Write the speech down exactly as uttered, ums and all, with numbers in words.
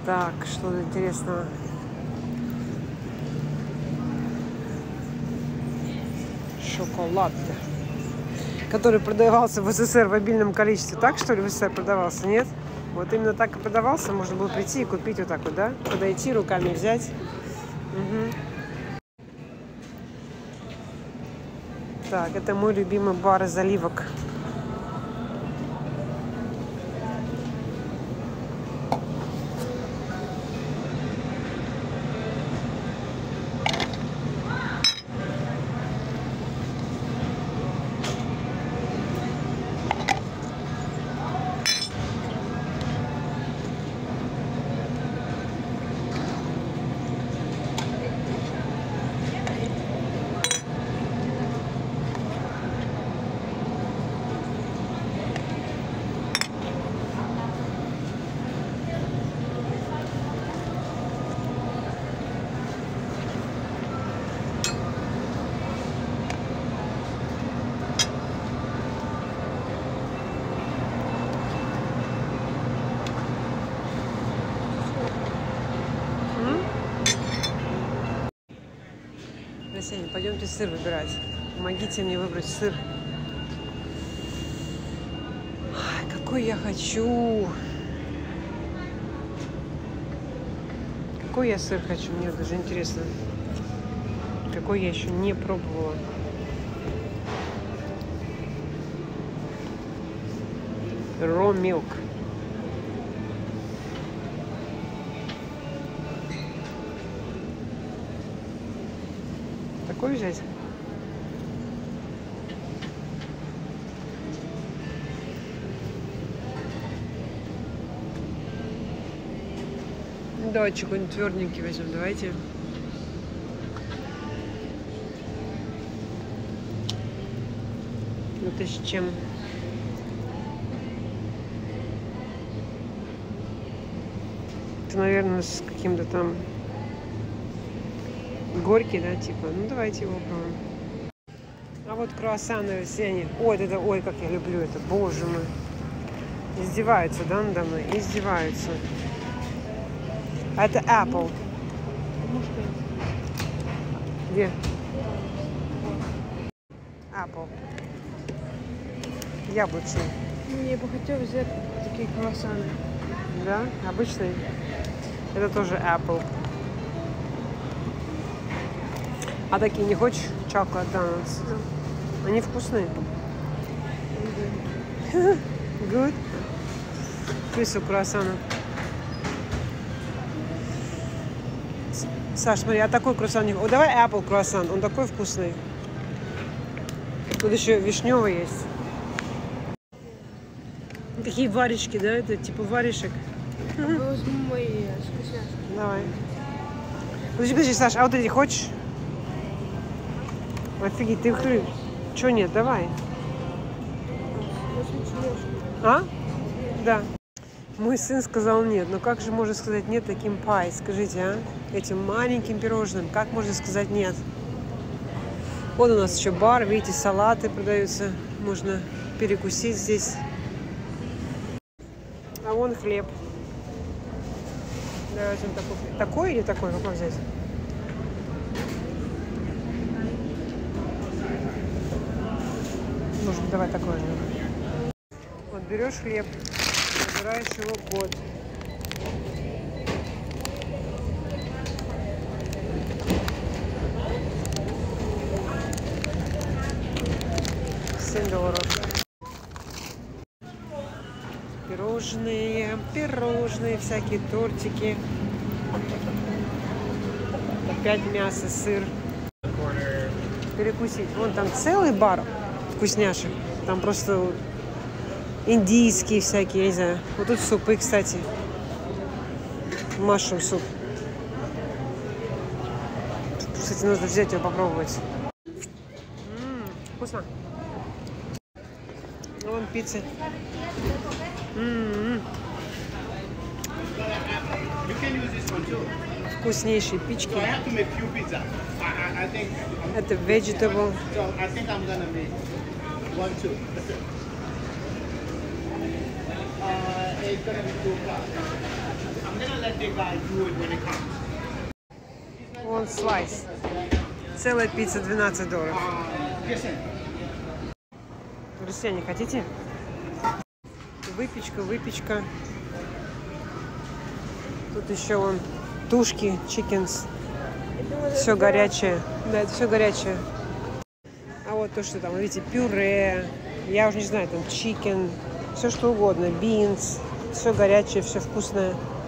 Так, что интересного? Шоколад, который продавался в СССР в обильном количестве. Так, что ли, в СССР продавался? Нет? Вот именно так и продавался. Можно было прийти и купить вот так вот, да? Подойти, руками взять. Угу. Так, это мой любимый бар из оливок. Пойдемте сыр выбирать. Помогите мне выбрать сыр. Ой, какой я хочу. Какой я сыр хочу, мне даже интересно. Какой я еще не пробовала. Raw milk. Такой взять? Давайте какой-нибудь тверденький возьмем, давайте. Это с чем? Это, наверное, с каким-то там горький, да, типа. Ну, давайте его попробуем. А вот круассаны все они. Ой, это, ой, как я люблю это. Боже мой. Издеваются, да, надо мной? Издеваются. А это Apple. Где? Apple. Яблочный. Мне бы хотелось взять такие круассаны. Да? Обычный? Это тоже Apple. А такие не хочешь? Chocolate donuts. Они вкусные. Good. Вкус у круассана. Саш, смотри, а такой круассан не... О, давай Apple круассан. Он такой вкусный. Тут еще вишневый есть. Такие варежки, да? Это типа варежек. Возьму мои вкусняшки. Давай. Подожди, подожди, Саш, а вот эти хочешь? Офигеть, ты их... Чего нет? Давай. А? Да. Мой сын сказал нет. Но как же можно сказать нет таким пай? Скажите, а? Этим маленьким пирожным. Как можно сказать нет? Вот у нас еще бар. Видите, салаты продаются. Можно перекусить здесь. А вон хлеб. Давай возьмем такой. Такой или такой? Какой взять? Нужно, давай такой. Вот берешь хлеб, набираешь его год. семь долларов. Пирожные, пирожные, всякие тортики. Опять мясо, сыр. Перекусить. Вон там целый бар вкусняшек. Там просто индийские всякие, я не знаю. Вот тут супы, кстати. Машрум суп. Кстати, нужно взять его попробовать. М-м, вкусно. Вон пицца. М-м-м. Вкуснейшие пички. Это vegetable. Вон слайс. Целая пицца двенадцать долларов. Друзья, не хотите? Выпечка, выпечка. Тут еще вон тушки, чикенс. Все горячее. Да, это все горячее. А вот то, что там, видите, пюре. Я уже не знаю, там чикен. Все что угодно. Бинс. Все горячее, все вкусное.